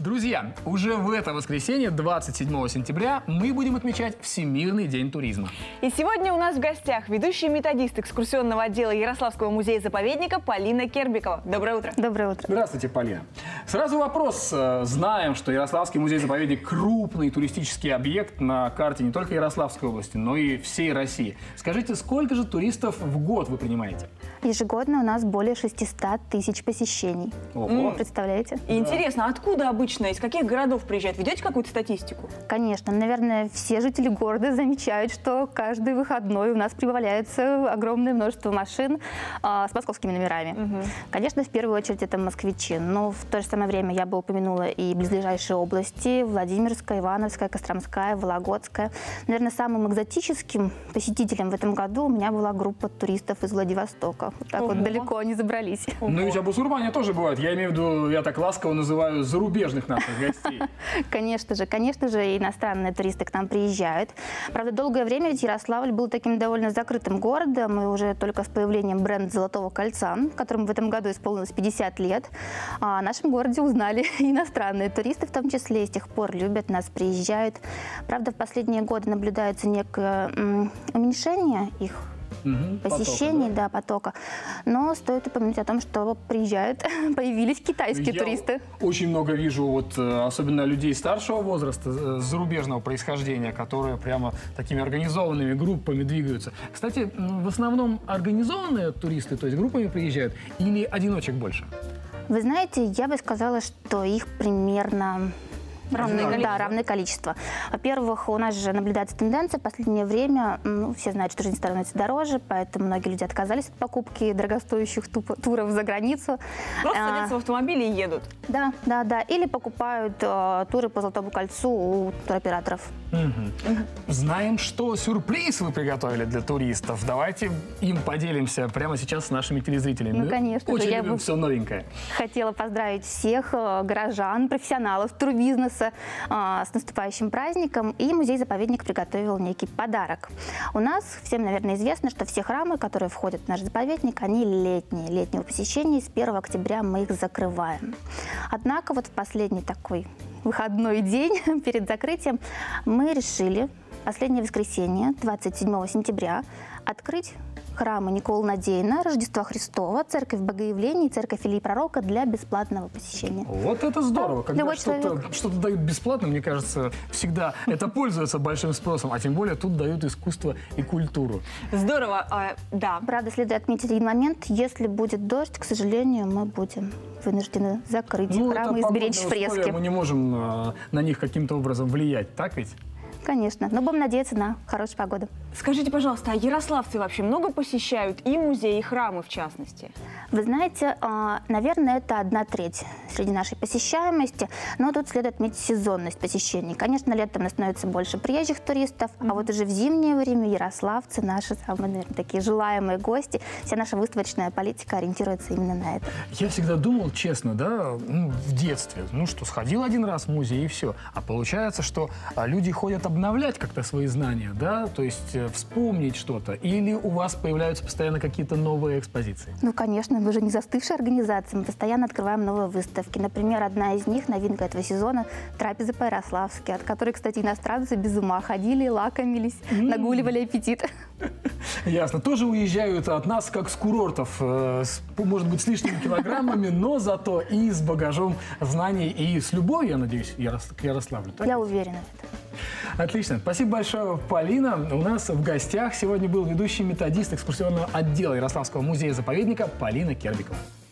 Друзья, уже в это воскресенье, 27 сентября, мы будем отмечать Всемирный день туризма. И сегодня у нас в гостях ведущий методист экскурсионного отдела Ярославского музея-заповедника Полина Кербикова. Доброе утро. Доброе утро. Здравствуйте, Полина. Сразу вопрос. Знаем, что Ярославский музей-заповедник – крупный туристический объект на карте не только Ярославской области, но и всей России. Скажите, сколько же туристов в год вы принимаете? Ежегодно у нас более 600 тысяч посещений. Ого. Представляете? И интересно, откуда обычно, из каких городов приезжают? Ведете какую-то статистику? Конечно. Наверное, все жители города замечают, что каждый выходной у нас прибавляется огромное множество машин с московскими номерами. Конечно, в первую очередь это москвичи. Но в то же самое время я бы упомянула и близлежащие области: Владимирская, Ивановская, Костромская, Вологодская. Наверное, самым экзотическим посетителем в этом году у меня была группа туристов из Владивостока. Вот так вот далеко они забрались. Ну ведь обусурмане тоже бывают. Я имею в виду, я так ласково называю, зарубежных наших гостей. Конечно же, иностранные туристы к нам приезжают. Правда, долгое время ведь Ярославль был таким довольно закрытым городом, и уже только с появлением бренда «Золотого кольца», которому в этом году исполнилось 50 лет, о нашем городе узнали иностранные туристы, в том числе, и с тех пор любят нас, приезжают. Правда, в последние годы наблюдается некое уменьшение их посещений, потока. Но стоит упомянуть о том, что приезжают, появились китайские туристы. Очень много вижу, вот, особенно людей старшего возраста, зарубежного происхождения, которые прямо такими организованными группами двигаются. Кстати, в основном организованные туристы, то есть группами приезжают, или одиночек больше? Вы знаете, я бы сказала, что их примерно... равное количество. Во-первых, у нас же наблюдается тенденция в последнее время, все знают, что жизнь становится дороже, поэтому многие люди отказались от покупки дорогостоящих туров за границу. Просто садятся в автомобиль и едут. Да. Или покупают туры по Золотому кольцу у туроператоров. Знаем, что сюрприз вы приготовили для туристов. Давайте им поделимся прямо сейчас с нашими телезрителями. Ну, конечно. Очень любим все новенькое. Хотела поздравить всех горожан, профессионалов турбизнеса с наступающим праздником, и музей-заповедник приготовил некий подарок. У нас всем, наверное, известно, что все храмы, которые входят в наш заповедник, они летнего посещения, и с 1 октября мы их закрываем. Однако вот в последний такой выходной день перед закрытием мы решили последнее воскресенье, 27 сентября, открыть храмы Николы Надеяна, Рождества Христова, Церковь Богоявления и Церковь Илии Пророка для бесплатного посещения. Вот это здорово. Когда что-то дают бесплатно, мне кажется, всегда это пользуется большим спросом, а тем более тут дают искусство и культуру. Здорово, да. Правда, следует отметить один момент. Если будет дождь, к сожалению, мы будем вынуждены закрыть храмы и сберечь фрески. Мы не можем на них каким-то образом влиять, так ведь? Конечно, но будем надеяться на хорошую погоду. Скажите, пожалуйста, а ярославцы вообще много посещают и музеи, и храмы в частности? Вы знаете, наверное, это 1/3 среди нашей посещаемости, но тут следует отметить сезонность посещений. Конечно, летом становится больше приезжих туристов, а вот уже в зимнее время ярославцы, наши самые, наверное, такие желаемые гости, вся наша выставочная политика ориентируется именно на это. Я всегда думал, честно, в детстве, что сходил один раз в музей и все, а получается, что люди ходят обновлять как-то свои знания, то есть вспомнить что-то, или у вас появляются постоянно какие-то новые экспозиции? Ну, конечно, мы же не застывшая организация, мы постоянно открываем новые выставки. Например, одна из них, новинка этого сезона, трапеза по-ярославски, от которой, кстати, иностранцы без ума ходили, лакомились, нагуливали аппетит. Ясно. Тоже уезжают от нас, как с курортов, может быть, с лишними килограммами, но зато и с багажом знаний, и с любовью, я надеюсь, к Ярославлю. Так? Я уверена в этом. Отлично. Спасибо большое, Полина. У нас в гостях сегодня был ведущий методист экскурсионного отдела Ярославского музея-заповедника Полина Кербикова.